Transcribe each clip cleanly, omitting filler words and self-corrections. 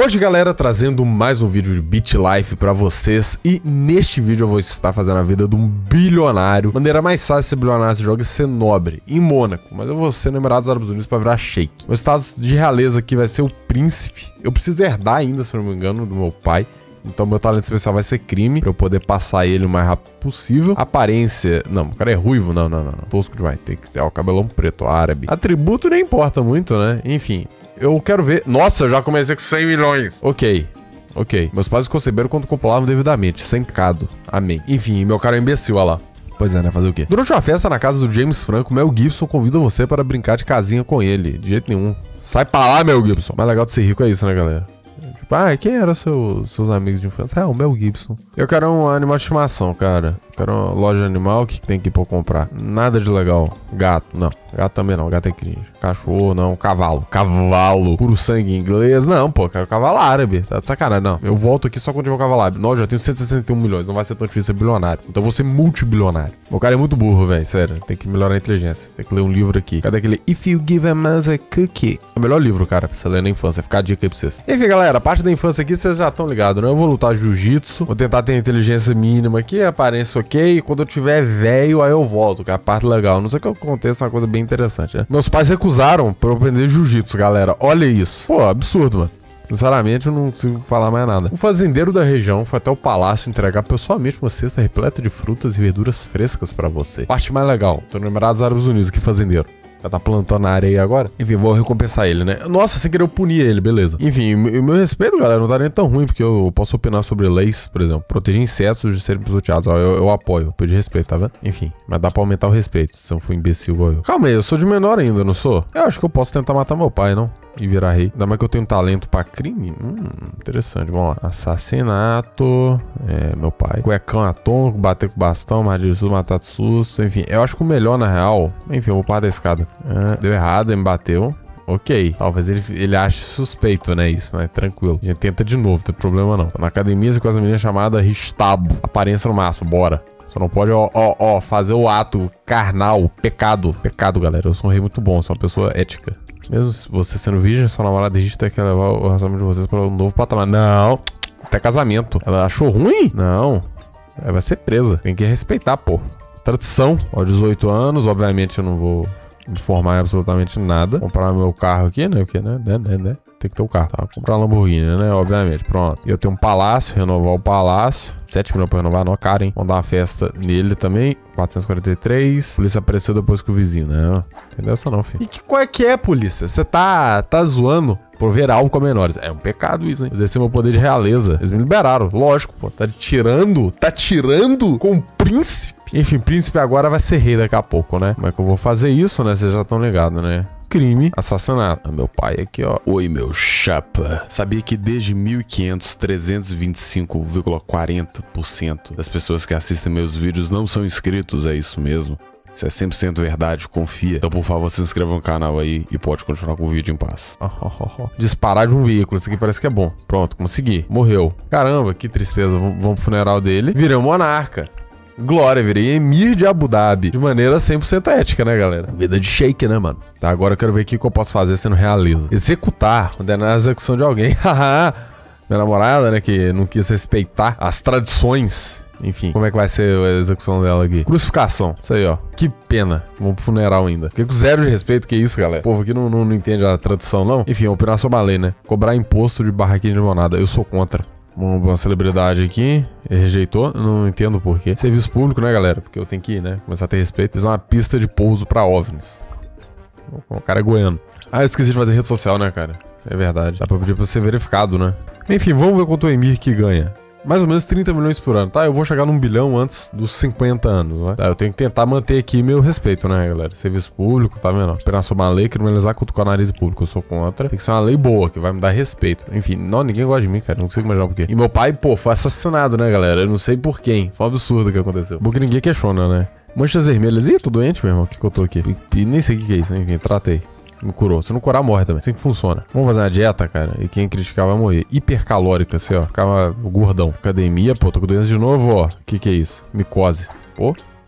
Hoje, galera, trazendo mais um vídeo de BitLife pra vocês. E neste vídeo eu vou estar fazendo a vida de um bilionário. Maneira mais fácil de ser bilionário nesse jogo é ser nobre, em Mônaco. Mas eu vou ser no Emirados Árabes Unidos pra virar sheik. Meu status de realeza aqui vai ser o príncipe. Eu preciso herdar ainda, se não me engano, do meu pai. Então meu talento especial vai ser crime, pra eu poder passar ele o mais rápido possível. Aparência... Não, o cara é ruivo. Não. Tosco demais. Tem que ter o cabelão preto, árabe. Atributo nem importa muito, né? Enfim... Eu quero ver... Nossa, eu já comecei com 100 milhões. Ok. Meus pais conceberam quando copulavam devidamente. Sem pecado. Amém. Enfim, meu cara é um imbecil, olha lá. Pois é, né? Fazer o quê? Durante uma festa na casa do James Franco, Mel Gibson convida você para brincar de casinha com ele. De jeito nenhum. Sai pra lá, Mel Gibson. Mais legal de ser rico é isso, né, galera? Tipo, quem eram seus amigos de infância? O Mel Gibson. Eu quero um animal de estimação, cara. Eu quero uma loja de animal. O que tem aqui pra eu comprar? Nada de legal. Gato, não. Gato também não. Gato é cringe. Cachorro, não. Cavalo. Puro sangue inglês. Não, pô. Quero cavalo árabe. Tá de sacanagem. Não. Eu volto aqui só quando tiver um cavalo árabe. Não, eu já tenho 161 milhões. Não vai ser tão difícil ser bilionário. Então eu vou ser multibilionário. O cara é muito burro, velho. Sério. Tem que melhorar a inteligência. Tem que ler um livro aqui. Cadê aquele If You Give a Man a Cookie? É o melhor livro, cara, pra você ler na infância. Ficar a dica aí pra vocês. Enfim, galera. A parte da infância aqui vocês já estão ligados, né? Eu vou lutar jiu-jitsu. Vou tentar ter inteligência mínima aqui. Aparência ok. E quando eu tiver velho, aí eu volto. Que é a parte legal. Não sei o que aconteça. Uma coisa bem interessante, né? Meus pais recusaram pra eu aprender jiu-jitsu, galera. Olha isso. Pô, absurdo, mano. Sinceramente, eu não consigo falar mais nada. Um fazendeiro da região foi até o palácio entregar pessoalmente uma cesta repleta de frutas e verduras frescas pra você. Parte mais legal. Tô no Emirados Árabes Unidos aqui, fazendeiro. Já tá plantando na areia agora. Enfim, vou recompensar ele, né? Nossa, sem querer eu punir ele, beleza. Enfim, o meu respeito, galera, não tá nem tão ruim, porque eu posso opinar sobre leis, por exemplo. Proteger insetos de serem pisoteados. Ó, eu apoio, eu pedi respeito, tá vendo? Enfim, mas dá pra aumentar o respeito, se eu for imbecil igual eu. Calma aí, eu sou de menor ainda, não sou? Eu acho que eu posso tentar matar meu pai, não? E virar rei. Ainda mais que eu tenho um talento pra crime. Interessante. Vamos lá. Assassinato. Meu pai. Cuecão atômico. Bater com bastão. Matar de susto. Matar de susto. Enfim, eu acho que o melhor, na real... Enfim, eu vou parar da escada. Deu errado, ele me bateu. Ok. Talvez ele ache suspeito, né? Isso, mas tranquilo. A gente tenta de novo, não tem problema não. Na academia, com essa menina chamada Ristabo. Aparência no máximo, bora. Só não pode, fazer o ato carnal. Pecado, galera. Eu sou um rei muito bom, sou uma pessoa ética. Mesmo você sendo virgem, sua namorada existe ter que levar o relacionamento de vocês para um novo patamar. Não, até casamento. Ela achou ruim? Não. Ela vai ser presa. Tem que respeitar, pô. Tradição. 18 anos, obviamente eu não vou informar absolutamente nada. Comprar meu carro aqui, né? Porque, né? Tem que ter o carro. Tá? Comprar uma Lamborghini, né? Obviamente. Pronto. E eu tenho um palácio, renovar o palácio. 7 milhões pra renovar, não é caro, hein? Vamos dar uma festa nele também. 443. Polícia apareceu depois que o vizinho, né? Não tem dessa não, filho. E qual é que é, polícia? Você tá zoando por ver algo com menores. É um pecado isso, hein? Exercer meu poder de realeza. Eles me liberaram. Lógico, pô. Tá tirando com o príncipe. Enfim, príncipe agora vai ser rei daqui a pouco, né? Como é que eu vou fazer isso, né? Vocês já estão ligados, né? Crime, assassinato. Meu pai aqui, ó. Oi, meu chapa. Sabia que desde 1500, 325,40% das pessoas que assistem meus vídeos não são inscritos? É isso mesmo. Isso é 100% verdade, confia. Então, por favor, se inscreva no canal aí e pode continuar com o vídeo em paz. Disparar de um veículo. Isso aqui parece que é bom. Pronto, consegui. Morreu. Caramba, que tristeza. Vamos pro funeral dele. Virei um monarca. Glória, virei emir de Abu Dhabi. De maneira 100% ética, né, galera? Vida de sheik, né, mano? Tá, agora eu quero ver o que eu posso fazer sendo realeza. Executar. Condenar a execução de alguém. Haha. Minha namorada, né, que não quis respeitar as tradições. Enfim, como é que vai ser a execução dela aqui? Crucificação. Isso aí, ó. Que pena. Vamos pro funeral ainda. Fiquei com zero de respeito. Que isso, galera? O povo aqui não entende a tradição, não. Enfim, vamos opinar sobre a lei, né? Cobrar imposto de barraquinha de limonada. Eu sou contra. Uma celebridade aqui, ele rejeitou, não entendo por quê. Serviço público, né, galera? Porque eu tenho que, né, começar a ter respeito. Fiz uma pista de pouso pra OVNIs. O cara é goiano. Eu esqueci de fazer rede social, né, cara? É verdade. Dá pra pedir pra ser verificado, né? Enfim, vamos ver quanto o Emir que ganha. Mais ou menos 30 milhões por ano. Tá, eu vou chegar num bilhão antes dos 50 anos, né? Tá, eu tenho que tentar manter aqui meu respeito, né, galera? Serviço público, tá vendo? Apenas sobre uma lei, criminalizar cutucar o nariz público. Eu sou contra. Tem que ser uma lei boa, que vai me dar respeito. Enfim, ninguém gosta de mim, cara. Não consigo imaginar por quê. E meu pai, pô, foi assassinado, né, galera? Eu não sei por quem. Foi um absurdo o que aconteceu. Porque ninguém questiona, né? Manchas vermelhas. Ih, tô doente, meu irmão. O que eu tô aqui? E nem sei o que é isso. Enfim, tratei. Me curou. Se não curar, morre também. Assim que funciona. Vamos fazer uma dieta, cara. E quem criticar vai morrer. Hipercalórica, assim, ó. Ficava gordão. Academia, pô, tô com doença de novo, ó. Que é isso? Micose. Pô,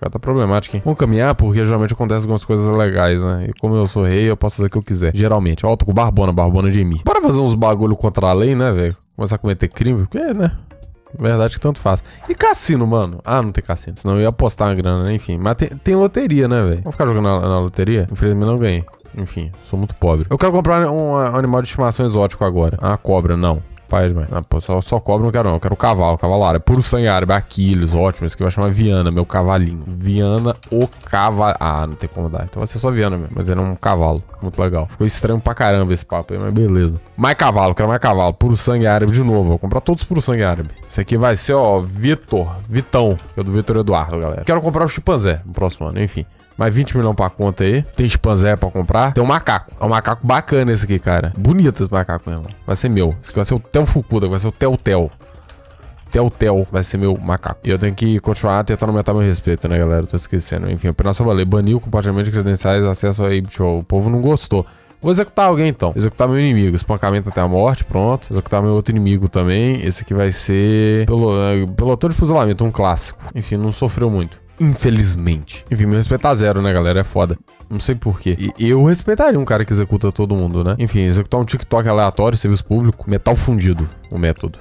cara tá problemático, hein? Vamos caminhar porque geralmente acontece algumas coisas legais, né? E como eu sou rei, eu posso fazer o que eu quiser. Geralmente. Ó, tô com Barbona de Emir. Bora fazer uns bagulho contra a lei, né, velho? Começar a cometer crime, porque, né? Verdade que tanto faz. E cassino, mano? Ah, não tem cassino. Senão eu ia apostar uma grana, né? Enfim. Mas tem loteria, né, velho? Vamos ficar jogando na loteria? Infelizmente não ganhei. Enfim, sou muito pobre. Eu quero comprar um animal de estimação exótico agora. Ah, cobra, não. Pai, mãe. Ah, pô, só cobra não quero não. Eu quero cavalo árabe. Puro sangue árabe. Aquiles, ótimo. Esse aqui vai chamar Viana, meu cavalinho. Viana, o cavalo. Ah, não tem como dar. Então vai ser só Viana mesmo. Mas ele é um cavalo. Muito legal. Ficou estranho pra caramba esse papo aí, mas beleza. Mais cavalo, quero mais cavalo. Puro sangue árabe de novo. Vou comprar todos puro sangue árabe. Esse aqui vai ser, ó, Vitão. Que é do Vitor Eduardo, galera. Quero comprar o chimpanzé no próximo ano, enfim. Mais 20 milhões pra conta aí. Tem chimpanzé pra comprar. Tem um macaco. É um macaco bacana esse aqui, cara. Bonito esse macaco mesmo. Vai ser meu. Esse aqui vai ser o Tel Fukuda. Vai ser o Tel. Tel vai ser meu macaco. E eu tenho que continuar tentando aumentar meu respeito, né, galera? Eu tô esquecendo. Enfim, apenas só valer. Baniu o compartilhamento de credenciais, acesso aí, show. O povo não gostou. Vou executar alguém então. Executar meu inimigo. Espancamento até a morte, pronto. Executar meu outro inimigo também. Esse aqui vai ser pelotão de fuzilamento, um clássico. Enfim, não sofreu muito. Infelizmente. Enfim, meu respeito tá zero, né, galera? É foda. Não sei porquê. E eu respeitaria um cara que executa todo mundo, né? Enfim, executar um TikTok aleatório, serviço público. Metal fundido, o método.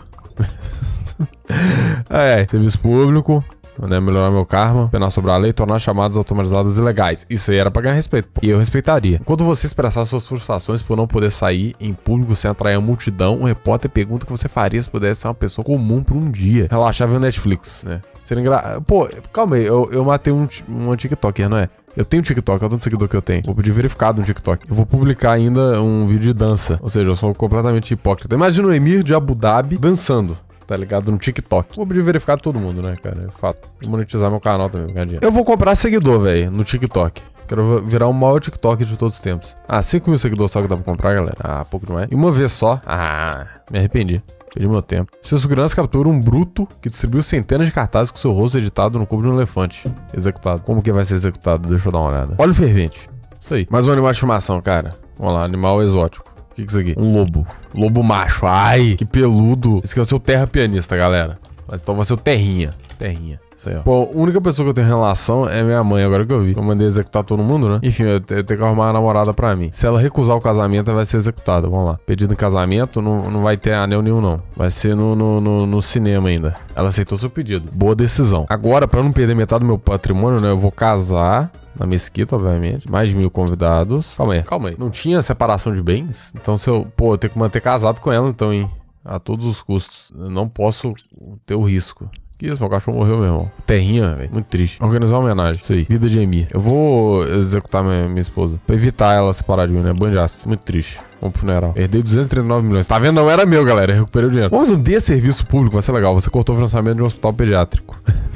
Serviço público. Né, melhorar meu karma, penar sobre a lei e tornar chamadas automatizadas ilegais. Isso aí era pra ganhar respeito, pô. E eu respeitaria. Enquanto você expressar suas frustrações por não poder sair em público sem atrair a multidão, um repórter pergunta o que você faria se pudesse ser uma pessoa comum por um dia. Relaxar ver o Netflix, né? Seria engraçado. Pô, calma aí, eu matei um TikToker, não é? Eu tenho TikTok, olha tanto seguidor que eu tenho. Vou pedir verificado no TikTok. Eu vou publicar ainda um vídeo de dança. Ou seja, eu sou completamente hipócrita. Imagina o Emir de Abu Dhabi dançando. Tá ligado? No TikTok. Vou pedir verificado todo mundo, né, cara? É fato. Vou monetizar meu canal também, ganhar dinheiro. Eu vou comprar seguidor, velho, no TikTok. Quero virar o maior TikTok de todos os tempos. Ah, 5 mil seguidores só que dá pra comprar, galera. Ah, pouco demais. E uma vez só. Ah, me arrependi. Perdi meu tempo. Seu segurança captura um bruto que distribuiu centenas de cartazes com seu rosto editado no corpo de um elefante. Executado. Como que vai ser executado? Deixa eu dar uma olhada. Óleo fervente. Isso aí. Mais um animal de estimação, cara. Vamos lá, animal exótico. O que é isso aqui? Um lobo. Lobo macho. Ai, que peludo. Esse aqui é o seu terra pianista, galera. Mas então vai ser o terrinha. Terrinha. Isso aí, ó. Pô, a única pessoa que eu tenho relação é minha mãe, agora que eu vi. Eu mandei executar todo mundo, né? Enfim, eu tenho que arrumar uma namorada pra mim. Se ela recusar o casamento, ela vai ser executada. Vamos lá. Pedido em casamento, não vai ter anel nenhum, não. Vai ser no cinema ainda. Ela aceitou seu pedido. Boa decisão. Agora, pra não perder metade do meu patrimônio, né? Eu vou casar. Na mesquita, obviamente. Mais de 1000 convidados. Calma aí. Não tinha separação de bens? Então, eu tenho que manter casado com ela, então, hein? A todos os custos. Eu não posso ter o risco. Que isso, meu cachorro morreu, meu irmão. Terrinha, velho. Muito triste. Organizar uma homenagem. Isso aí. Vida de Emir. Eu vou executar minha esposa. Pra evitar ela separar de mim, né? Bandiaço. Muito triste. Vamos pro funeral. Herdei 239 milhões. Tá vendo? Não era meu, galera. Eu recuperei o dinheiro. Vamos fazer um desserviço público. Vai ser legal. Você cortou o financiamento de um hospital pediátrico.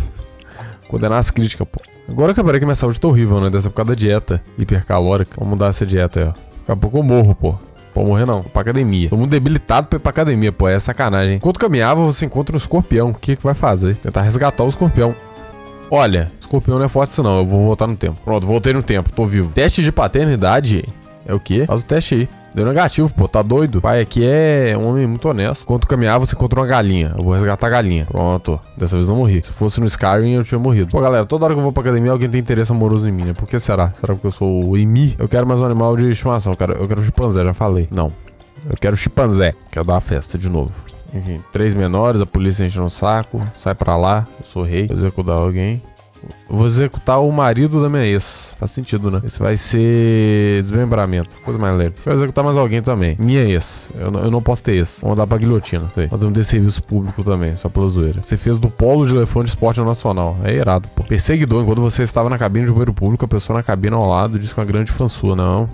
Condenar as críticas, pô. Agora que eu parei que minha saúde tá horrível, né? Dessa por causa da dieta hipercalórica. Vamos mudar essa dieta aí, ó. Daqui a pouco eu morro, pô. Pode morrer não. Vou pra academia. Tô muito debilitado pra ir pra academia, pô. É sacanagem, hein? Enquanto caminhava, você encontra um escorpião. O que vai fazer? Tentar resgatar o escorpião. Olha, escorpião não é forte assim não. Eu vou voltar no tempo. Pronto, voltei no tempo. Tô vivo. Teste de paternidade? É o quê? Faz o teste aí. Deu negativo, pô, tá doido? O pai aqui é um homem muito honesto. Enquanto caminhava, você encontrou uma galinha. Eu vou resgatar a galinha. Pronto. Dessa vez não morri. Se fosse no Skyrim, eu tinha morrido. Pô, galera, toda hora que eu vou pra academia, alguém tem interesse amoroso em mim, né? Por que será? Será porque eu sou o Emir? Eu quero mais um animal de estimação. Eu quero um chimpanzé, já falei. Não. Eu quero chimpanzé. Quero dar uma festa de novo. Enfim, 3 menores, a polícia enche no saco. Sai pra lá. Eu sou rei. Vou executar alguém. Eu vou executar o marido da minha ex. Faz sentido, né? Esse vai ser desmembramento. Coisa mais leve. Vou executar mais alguém também. Minha ex. Eu não posso ter ex. Vamos dar pra guilhotina. Fazer um desserviço público também. Só pela zoeira. Você fez do polo de elefante esporte nacional. É irado, pô. Perseguidor. Enquanto você estava na cabine de banheiro público, a pessoa na cabine ao lado disse com uma grande fã sua. Não.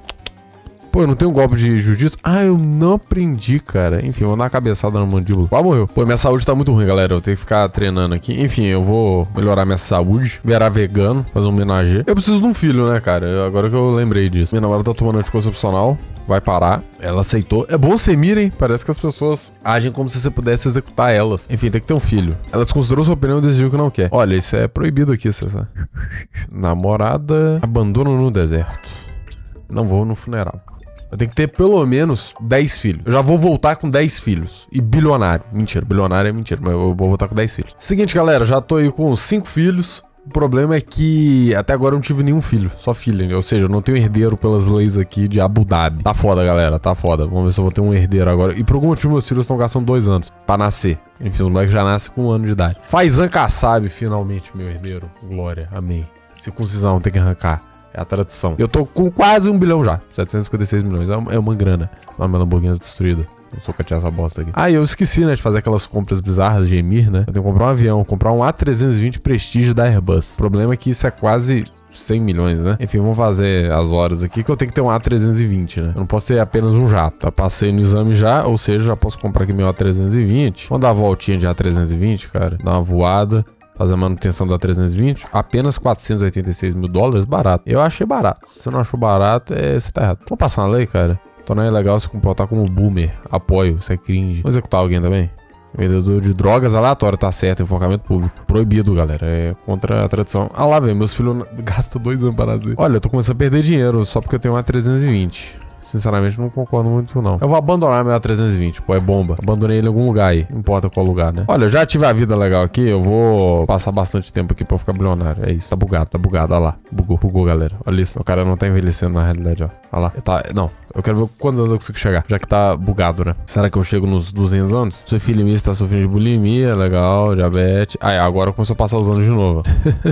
Pô, eu não tenho um golpe de jiu-jitsu? Ah, eu não aprendi, cara. Enfim, vou dar uma cabeçada na mandíbula. Quase morreu. Pô, minha saúde tá muito ruim, galera. Eu tenho que ficar treinando aqui. Enfim, eu vou melhorar minha saúde. Virar vegano. Fazer um homenagem. Eu preciso de um filho, né, cara? Agora que eu lembrei disso. Minha namorada tá tomando anticoncepcional. Vai parar. Ela aceitou. É bom ser mira, hein? Parece que as pessoas agem como se você pudesse executar elas. Enfim, tem que ter um filho. Ela desconsiderou sua opinião e decidiu que não quer. Olha, isso é proibido aqui, César. Namorada. Abandono no deserto. Não vou no funeral. Eu tenho que ter pelo menos 10 filhos. Eu já vou voltar com 10 filhos. E bilionário. Mentira, bilionário é mentira, mas eu vou voltar com 10 filhos. Seguinte, galera, já tô aí com 5 filhos. O problema é que até agora eu não tive nenhum filho, só filha. Ou seja, eu não tenho herdeiro pelas leis aqui de Abu Dhabi. Tá foda, galera, tá foda. Vamos ver se eu vou ter um herdeiro agora. E por algum motivo meus filhos estão gastando 2 anos pra nascer. Enfim, os moleques já nascem com 1 ano de idade. Faizan Kassab, finalmente, meu herdeiro. Glória, amém. Circuncisão, tem que arrancar. É a tradição. Eu tô com quase 1 bilhão já. 756 milhões. É uma grana. Uma Lamborghini destruída. Não sou catear essa bosta aqui. Ah, eu esqueci, né, de fazer aquelas compras bizarras de Emir, né? Eu tenho que comprar um avião, comprar um A320 Prestige da Airbus. O problema é que isso é quase 100 milhões, né? Enfim, vamos fazer as horas aqui que eu tenho que ter um A320, né? Eu não posso ter apenas um jato. Tá? Passei no exame já, ou seja, já posso comprar aqui meu A320. Vamos dar a voltinha de A320, cara. Dar uma voada. Fazer a manutenção da 320, apenas 486 mil dólares, barato. Eu achei barato. Se você não achou barato, você tá errado. Vamos passar uma lei, cara? Então não é legal se comportar como boomer. Apoio, isso é cringe. Vamos executar alguém também? Vendedor de drogas aleatório, tá certo, enforcamento público. Proibido, galera, é contra a tradição. Ah lá, velho, meus filhos gastam 2 anos para nascer. Olha, eu tô começando a perder dinheiro só porque eu tenho uma 320. Sinceramente, não concordo muito, não. Eu vou abandonar meu A320, pô, é bomba. Abandonei ele em algum lugar aí, não importa qual lugar, né? Olha, eu já tive a vida legal aqui, eu vou passar bastante tempo aqui pra eu ficar bilionário. É isso, tá bugado, olha lá. Bugou, galera. Olha isso, o cara não tá envelhecendo na realidade, ó. Olha lá, não. Eu quero ver quantos anos eu consigo chegar, já que tá bugado, né? Será que eu chego nos 200 anos? Sua filha minha está sofrendo de bulimia, legal, diabetes. Ah, agora começou a passar os anos de novo.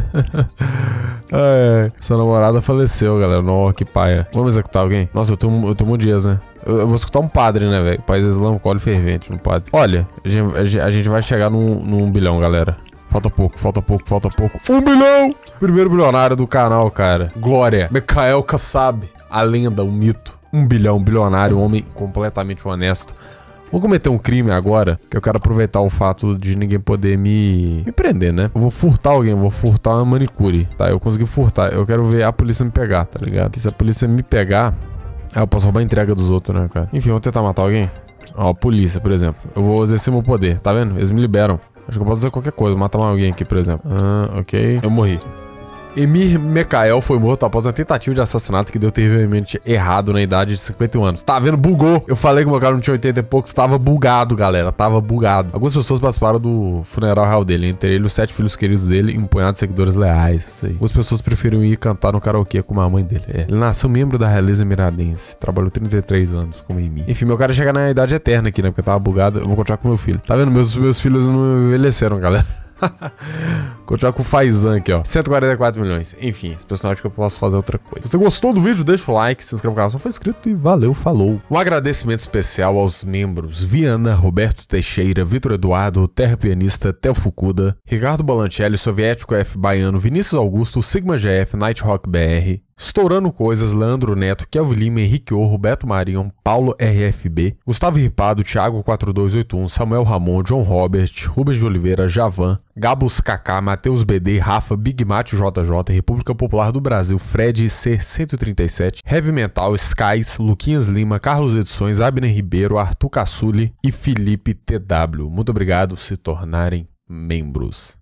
Sua namorada faleceu, galera. Nossa, que paia. Vamos executar alguém? Nossa, eu tomo dias, né? Eu vou escutar um padre, né, velho? País islâmico, óleo fervente, um padre. Olha, a gente vai chegar num bilhão, galera. Falta pouco. 1 bilhão! Primeiro bilionário do canal, cara. Glória. Mikael Kassab. A lenda, o mito. 1 bilhão, bilionário, um homem completamente honesto. Vou cometer um crime agora, que eu quero aproveitar o fato de ninguém poder me prender, né? Eu vou furtar alguém, vou furtar uma manicure, tá? Eu consegui furtar, eu quero ver a polícia me pegar, tá ligado? Que se a polícia me pegar, eu posso roubar a entrega dos outros, né, cara? Enfim, vou tentar matar alguém. Ó, a polícia, por exemplo. Eu vou exercer meu poder, tá vendo? Eles me liberam. Acho que eu posso fazer qualquer coisa, matar alguém aqui, por exemplo. Ok. Eu morri. Emir Mikael foi morto após uma tentativa de assassinato que deu terrivelmente errado na idade de 51 anos. Tá vendo? Bugou. Eu falei que o meu cara não tinha 80 e poucos. Tava bugado, galera. Tava bugado. Algumas pessoas participaram do funeral real dele. Entre eles, os 7 filhos queridos dele e um punhado de seguidores leais. Isso aí. Algumas pessoas preferiram ir cantar no karaokê com a mãe dele. Ele nasceu membro da realeza emiradense. Trabalhou 33 anos como Emir. Enfim, meu cara chega na idade eterna aqui, né? Porque tava bugado. Eu vou continuar com meu filho. Tá vendo? Meus filhos não envelheceram, galera. Continuar com o Faizan aqui, ó. 144 milhões. Enfim, esse personagem que eu posso fazer outra coisa. Se você gostou do vídeo, deixa o like, se inscreve no canal se não for inscrito e valeu, falou. Um agradecimento especial aos membros Viana, Roberto Teixeira, Vitor Eduardo, Terra Pianista, Theo Fukuda, Ricardo Balancelli, Soviético F Baiano, Vinícius Augusto, Sigma GF, Nighthawk BR, Estourando Coisas, Leandro Neto, Kelvin Lima, Henrique Orro, Beto Marinho, Paulo RFB, Gustavo Ripado, Thiago 4281, Samuel Ramon, John Robert, Rubens de Oliveira, Javan, Gabus KK, Matheus BD, Rafa, Big Mate JJ, República Popular do Brasil, Fred C137, Heavy Mental, Skies, Luquinhas Lima, Carlos Edições, Abner Ribeiro, Arthur Cassuli e Felipe TW. Muito obrigado por se tornarem membros.